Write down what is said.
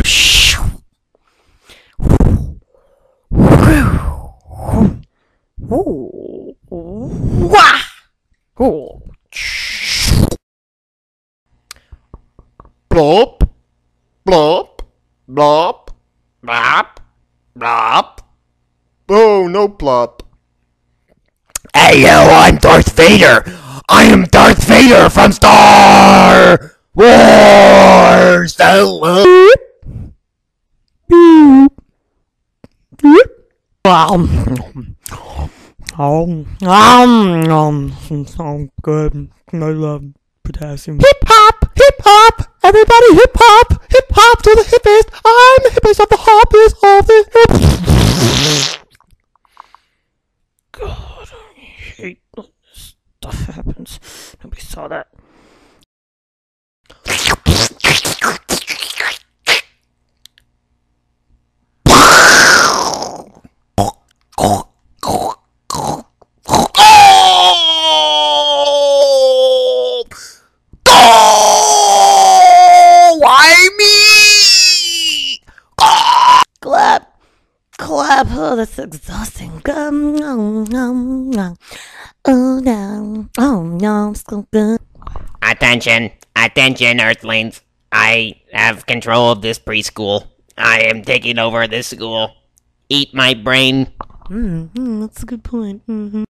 Blop, blop, blop, blop, blop. Oh, no plop. Hey, yo, I'm Darth Vader. I am Darth Vader from Star Wars. So good. I love potassium. Hip hop, everybody hip hop to the hippest. I'm the hippest of the hoppest of the God, I hate when this stuff happens. Nobody saw that. Why me? Clap. Oh, that's exhausting. Oh no, I'm so good. Attention, Earthlings. I have control of this preschool. I am taking over this school. Eat my brain. That's a good point.